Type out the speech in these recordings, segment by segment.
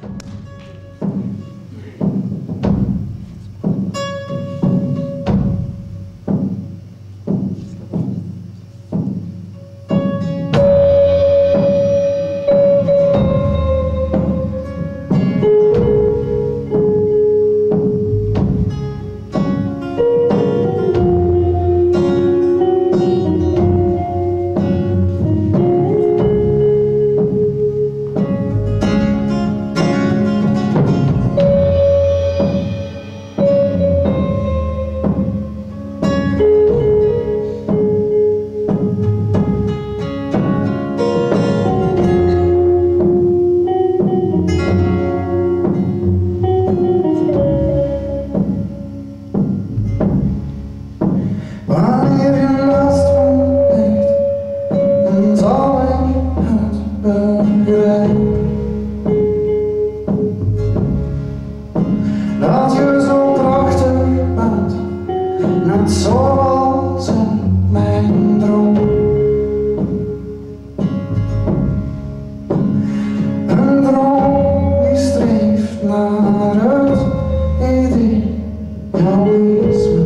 Dat je zo prachtig bent, net zoals in mijn droom. Een droom die streeft naar het idealisme.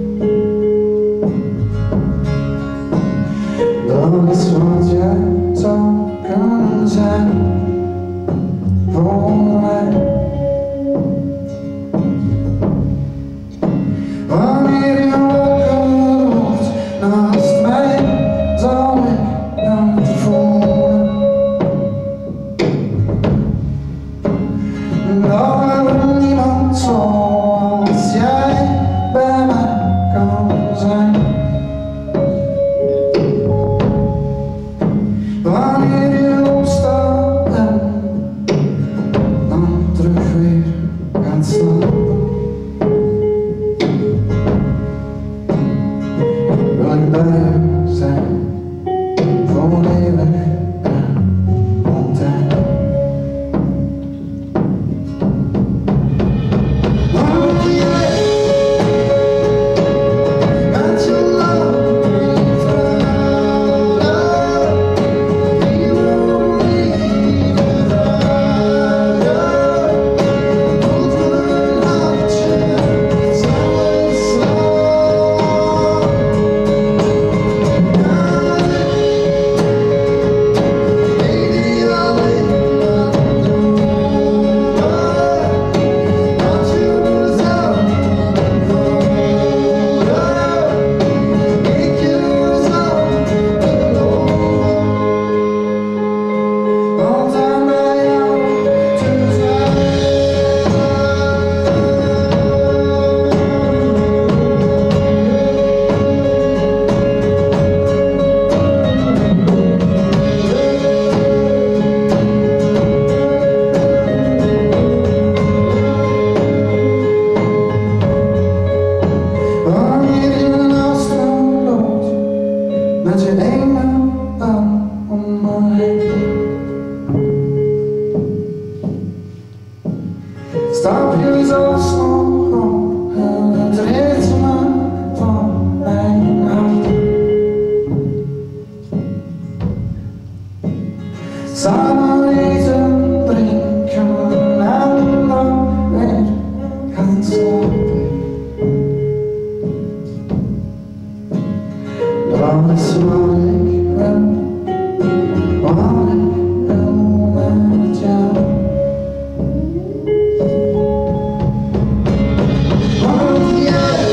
Dat is wat jij zou kunnen zijn voor mij. Wanneer je wakker wordt naast mij, zal ik het voelen. Dat er niemand zoals jij bij mij kan zijn. Wanneer je opstaat en dan terug weer gaat slapen, wil ik bij je zijn, voor eeuwig en altijd. Want jij met je love brengt verhalen die we niet dragen. Tot mijn hartje samen slaan. Met je ene arm om me heen, stap je zo snel op het ritme van mijn hart. Samen eten, drinken en dan weer gaan slapen. Dat is wat ik wil, wat ik wil met jou. Want jij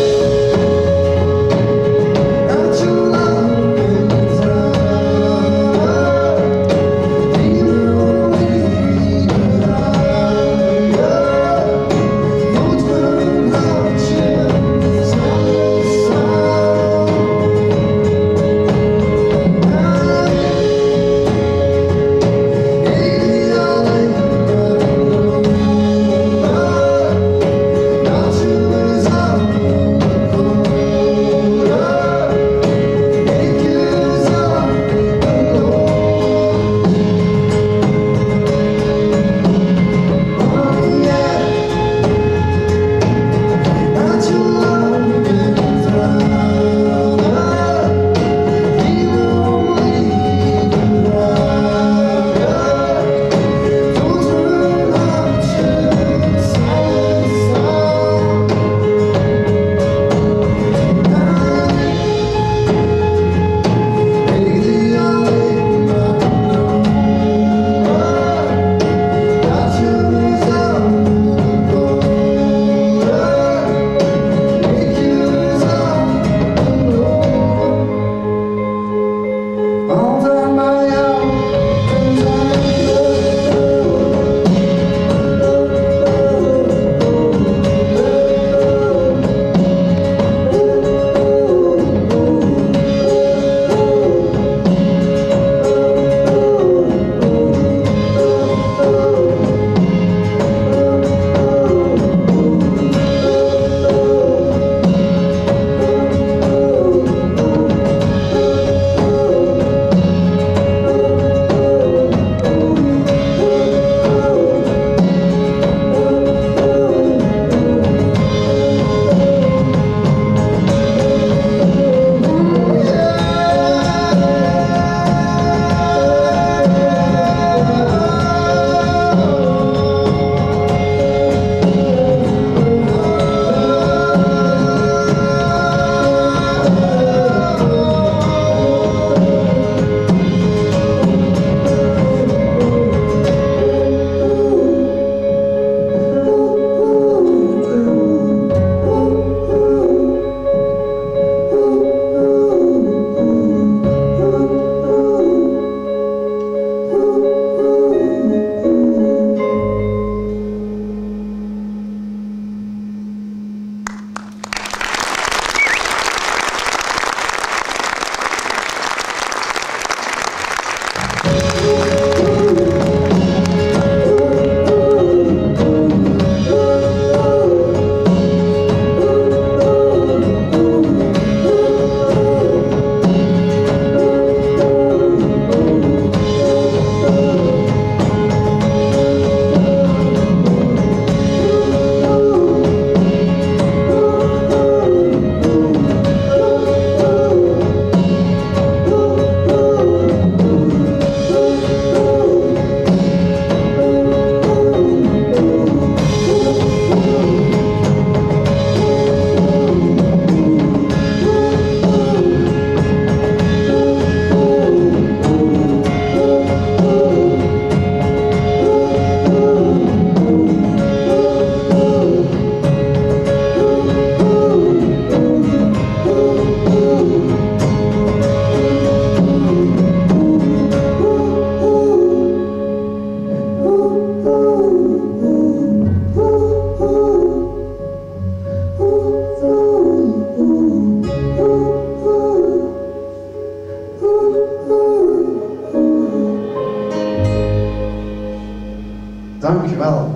Dankjewel.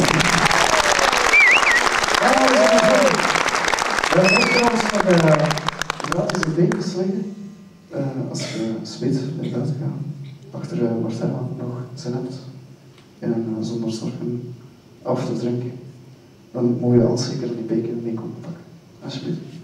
Ja, we hebben ook trouwens nog gratis een beetje slingen. Als je zweet naar buiten gaat, achter Marcella nog zin hebt en zonder zorgen af te drinken, dan moet je al zeker die beker mee komen pakken. Alsjeblieft.